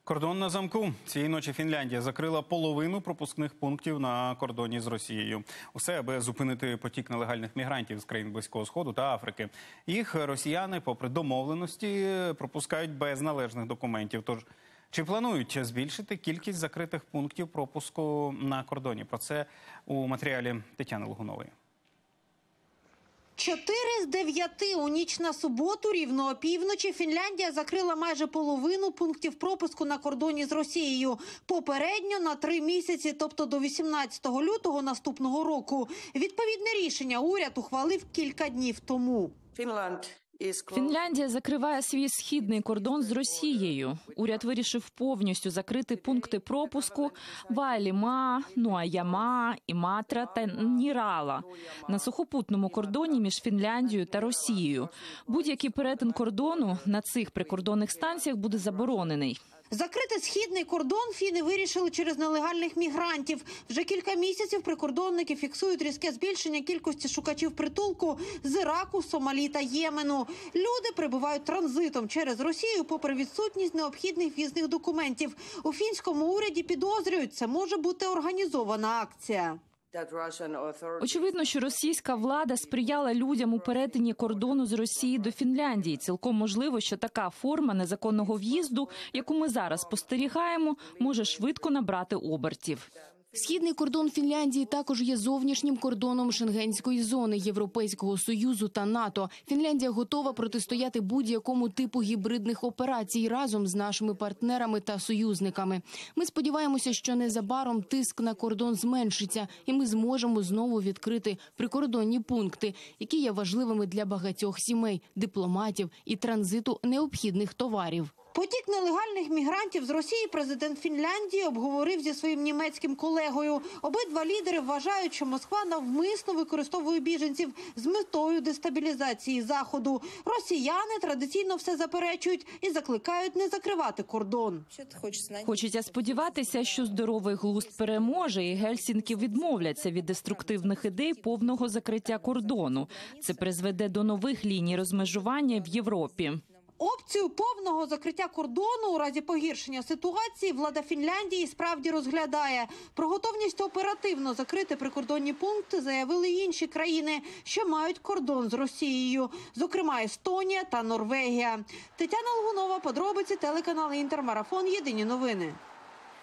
Кордон на замку. Цієї ночі Фінляндія закрила половину пропускних пунктів на кордоні з Росією. Усе, аби зупинити потік нелегальних мігрантів з країн Близького Сходу та Африки. Їх росіяни, попри домовленості, пропускають без належних документів. Тож, чи планують збільшити кількість закритих пунктів пропуску на кордоні? Про це у матеріалі Тетяни Логунової. 4 з 9 у ніч на суботу, рівно опівночі, Фінляндія закрила майже половину пунктів пропуску на кордоні з Росією. Попередньо на 3 місяці, тобто до 18 лютого наступного року. Відповідне рішення уряд ухвалив кілька днів тому. Фінляндія закриває свій східний кордон з Росією. Уряд вирішив повністю закрити пункти пропуску Вааліmaa, Нуайяmaa, Іматра та Нірала на сухопутному кордоні між Фінляндією та Росією. Будь-який перетин кордону на цих прикордонних станціях буде заборонений. Закрити східний кордон фіни вирішили через нелегальних мігрантів. Вже кілька місяців прикордонники фіксують різке збільшення кількості шукачів притулку з Іраку, Сомалі та Ємену. Люди прибувають транзитом через Росію попри відсутність необхідних в'їзних документів. У фінському уряді підозрюють, це може бути організована акція. Очевидно, що російська влада сприяла людям у перетині кордону з Росії до Фінляндії. Цілком можливо, що така форма незаконного в'їзду, яку ми зараз спостерігаємо, може швидко набрати обертів. Східний кордон Фінляндії також є зовнішнім кордоном Шенгенської зони, Європейського Союзу та НАТО. Фінляндія готова протистояти будь-якому типу гібридних операцій разом з нашими партнерами та союзниками. Ми сподіваємося, що незабаром тиск на кордон зменшиться, і ми зможемо знову відкрити прикордонні пункти, які є важливими для багатьох сімей, дипломатів і транзиту необхідних товарів. Потік нелегальних мігрантів з Росії президент Фінляндії обговорив зі своїм німецьким колегою. Обидва лідери вважають, що Москва навмисно використовує біженців з метою дестабілізації Заходу. Росіяни традиційно все заперечують і закликають не закривати кордон. Хочеться сподіватися, що здоровий глузд переможе і Гельсінки відмовляться від деструктивних ідей повного закриття кордону. Це призведе до нових ліній розмежування в Європі. Опцію повного закриття кордону у разі погіршення ситуації влада Фінляндії справді розглядає. Про готовність оперативно закрити прикордонні пункти заявили й інші країни, що мають кордон з Росією, зокрема Естонія та Норвегія. Тетяна Логунова, подробиці, телеканал Інтер, Марафон, Єдині новини.